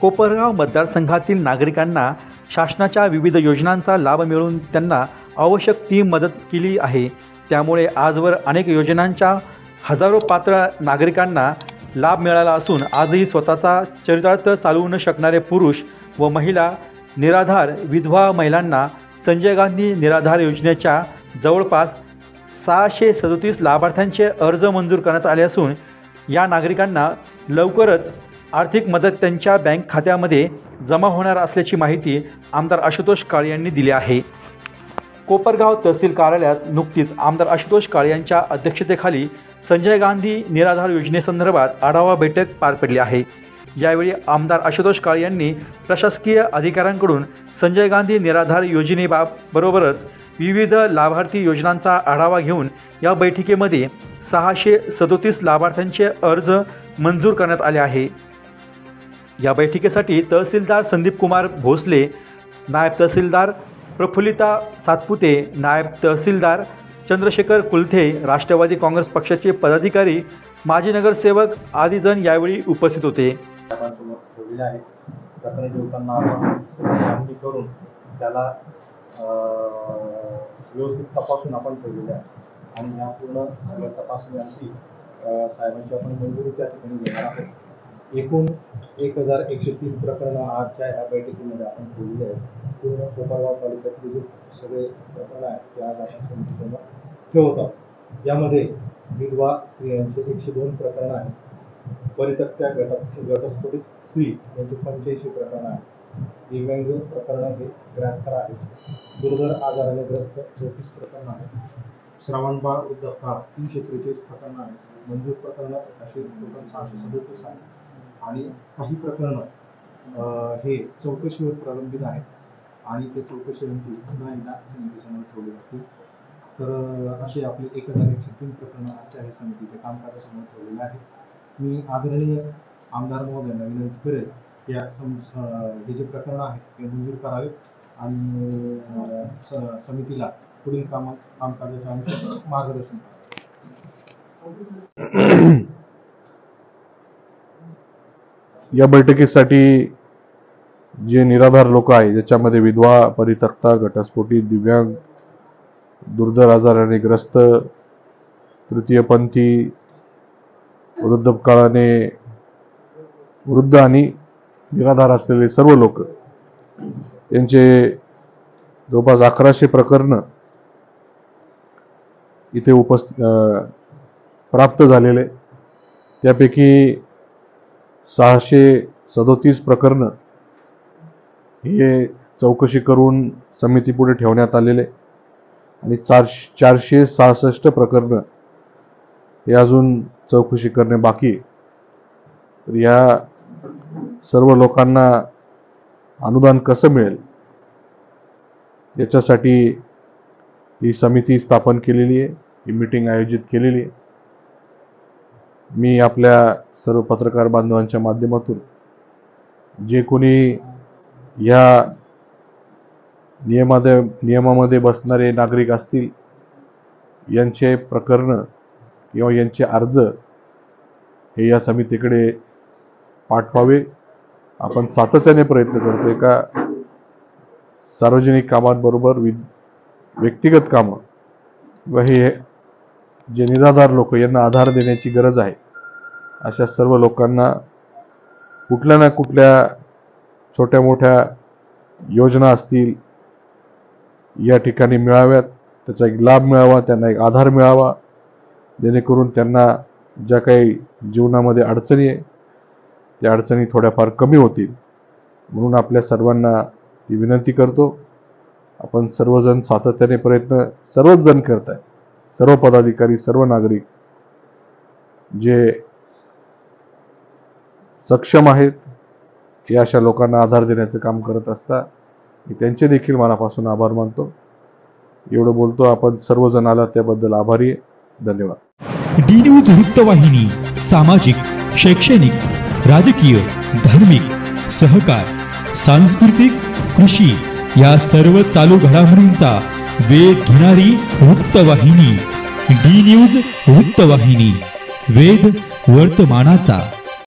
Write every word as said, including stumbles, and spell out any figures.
कोपरगाव मतदारसंघातील नागरिकांना शासनाच्या विविध योजनांचा लाभ मिळवून त्यांना आवश्यक ती मदत केली आहे। त्यामुळे आजवर अनेक योजनांचा हजारो पात्र नागरिकांना लाभ मिळाला असून आजही स्वतःचा चरितार्थ चालवू न शकणारे पुरुष व महिला, निराधार विधवा महिलांना संजय गांधी निराधार योजनेच्या जवळपास सहाशे सदोतीस लाभार्थ्यांचे अर्ज मंजूर करण्यात आले असून या नागरिकांना लवकरच आर्थिक मदत त्यांच्या बँक खात्यामध्ये जमा होणार असल्याची माहिती आमदार आशुतोष काळे यांनी दिली आहे। कोपरगाव तहसील कार्यालयात नुकतीच आमदार आशुतोष काळे यांच्या अध्यक्षतेखाली संजय गांधी निराधार योजनेसंदर्भात आढावा बैठक पार पडली आहे। यावेळी आमदार आशुतोष काळे यांनी प्रशासकीय अधिकाऱ्यांकडून संजय गांधी निराधार योजनेबरोबरच विविध लाभार्थी योजनांचा आढावा घेऊन या बैठकीमध्ये सहाशे सदोतीस लाभार्थ्यांचे अर्ज मंजूर करण्यात आले आहे। या बैठकीसाठी तहसीलदार संदीप कुमार भोसले, नायब तहसीलदार प्रफुल्लिता सातपुते, नायब तहसीलदार चंद्रशेखर कुलथे, राष्ट्रवादी काँग्रेस पक्षाचे पदाधिकारी, माजी नगरसेवक आदी जण यावेळी उपस्थित होते। करून त्याला व्यवस्थित तपासून आपण ठेवलेले आहे आणि या पूर्ण तपासणीसाठी साहेबांची आपण मंजुरी त्या ठिकाणी घेणार आहोत। एकूण एक हजार एकशे तीन प्रकरणं आजच्या या बैठकीमध्ये आपण ठेवलेली आहेत। पूर्ण कोपरगाव तालुक्यातले जे सगळे प्रकरण आहेत ते आज आपण समितीसमोर ठेवत आहोत। यामध्ये विधवा स्त्रियांचे एकशे दोन प्रकरणं आहेत, परित्यक्त्या गट घटस्फोटित स्त्री यांचे पंच्याऐंशी प्रकरणं आहेत, दिव्यांग प्रकरणं हे त्र्याहत्तर आहेत, दुर्धर आजाराने ग्रस्त चौतीस प्रकरणं आहेत, श्रावणबाळ वृद्धापकाळ तीनशे त्रेचाळीस प्रकरणं आहेत, मंजूर प्रकरणं अशी टोटल सहाशे सदोतीस आहेत आणि काही प्रकरणं हे चौकशीवर प्रलंबित आहेत आणि ते चौकशीवरती पुन्हा एकदा समितीसमोर ठेवले जातील। तर असे आपले एक हजार एकशे तीन प्रकरणं आजच्या हे समितीच्या कामकाजासमोर ठेवलेले आहेत। मी आदरणीय आमदार महोदयांना विनंती करेल या सम हे जे प्रकरणं आहेत ते मंजूर करावे आणि समितीला पुढील काम कामकाजाच्या अनुषंगाने मार्गदर्शन करावे। या बैठकीसाठी जे निराधार लोक आहेत ज्याच्यामध्ये विधवा, परित्यक्ता, घटस्फोटित, दिव्यांग, दुर्धर आजाराने ग्रस्त, तृतीयपंथी, वृद्धपकाळाने वृद्ध आणि निराधार असलेले सर्व लोक यांचे जवळपास अकराशे प्रकरण इथे उपस्थित प्राप्त झालेले, त्यापैकी सहाशे सदोतीस प्रकरण हे चौकशी करून समितीपुढे ठेवण्यात आलेले आणि चार चारशे सहासष्ट प्रकरण हे अजून चौकशी करणे बाकी। तर या सर्व लोकांना अनुदान कसं मिळेल याच्यासाठी ही समिती स्थापन केलेली आहे, ही मीटिंग आयोजित केलेली आहे। मी आपल्या सर्व पत्रकार बांधवांच्या माध्यमातून जे कोणी या नियमामध्ये नियमामध्ये बसणारे नागरिक असतील यांचे प्रकरण किंवा यांचे अर्ज हे या समितीकडे पाठवावे। आपण सातत्याने प्रयत्न करतोय का सार्वजनिक कामांबरोबर व्यक्तिगत कामं व हे जे निराधार लोक यांना आधार देण्याची गरज आहे अशा सर्व लोकांना कुठल्या ना कुठल्या छोट्या मोठ्या योजना असतील या ठिकाणी मिळाव्यात, त्याचा एक लाभ मिळावा, त्यांना एक आधार मिळावा, जेणेकरून त्यांना ज्या काही जीवनामध्ये अडचणी आहे त्या अडचणी थोड्याफार कमी होतील। म्हणून आपल्या सर्वांना ती विनंती करतो, आपण सर्वजण सातत्याने प्रयत्न सर्वच जण करत आहे, सर्व पदाधिकारी, सर्व नागरिक जे सक्षम आहेत हे अशा लोकांना आधार देण्याचं काम करत असतात। मी त्यांचे देखील मनापासून आभार मानतो। एवढं बोलतो, आपण सर्वजण आला त्याबद्दल आभारी आहे। धन्यवाद। डी न्यूज वृत्तवाहिनी सामाजिक, शैक्षणिक, राजकीय, धार्मिक, सहकार, सांस्कृतिक, कृषी या सर्व चालू घडामोडींचा वेध घेणारी वृत्तवाहिनी डी न्यूज वृत्तवाहिनी, वेध वर्तमानाचा।